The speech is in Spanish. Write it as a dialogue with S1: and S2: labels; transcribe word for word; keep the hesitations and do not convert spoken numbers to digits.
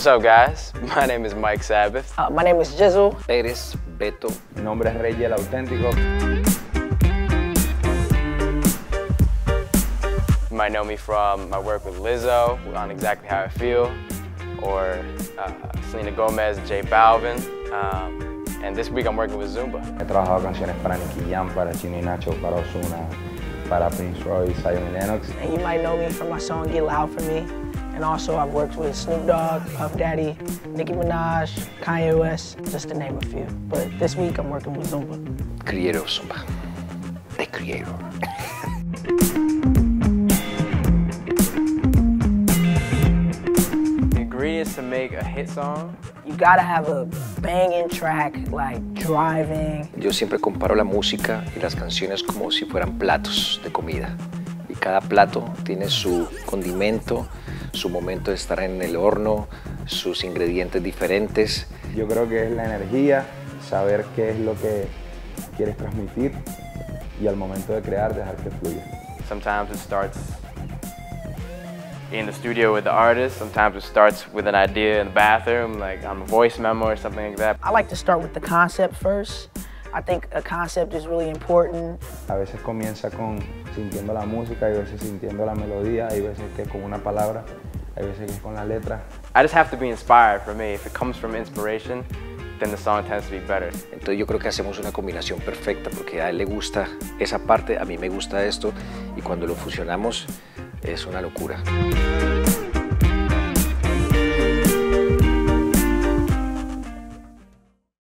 S1: What's up, guys? My name is Mike Sabbath.
S2: Uh, my name is Jizzle.
S3: Eres Beto.
S4: Mi nombre es Reggie el Auténtico.
S1: You might know me from my work with Lizzo on Exactly How I Feel, or uh, Selena Gomez, J Balvin, um, and this week I'm working with Zumba.
S4: He trabajado canciones para Nicky Jam, para Chino y Nacho, para Ozuna, para Prince Royce, Zion y Lennox.
S2: And you might know me from my song Get Loud For Me. And also I've worked with Snoop Dogg, Puff Daddy, Nicki Minaj, Kanye West, just to name a few. But this week I'm working with Zumba.
S3: Creator of Zumba. The creator.
S1: The ingredients to make a hit song.
S2: You gotta have a banging track, like driving.
S3: Yo siempre comparo la música y las canciones como si fueran platos de comida. Y cada plato tiene su condimento, su momento de estar en el horno, sus ingredientes diferentes.
S4: Yo creo que es la energía, saber qué es lo que quieres transmitir y al momento de crear dejar que fluya.
S1: Sometimes it starts in the studio with the artist. Sometimes it starts with an idea in the bathroom, like on a voice memo or something like that.
S2: I like to start with the concept first. I think a concept is really important.
S4: A veces comienza con sintiendo la música, hay veces sintiendo la melodía, hay veces que es con una palabra, hay veces que es con la letra.
S1: I just have to be inspired for me. If it comes from inspiration, then the song tends to be better.
S3: Entonces yo creo que hacemos una combinación perfecta porque a él le gusta esa parte, a mí me gusta esto y cuando lo fusionamos es una locura.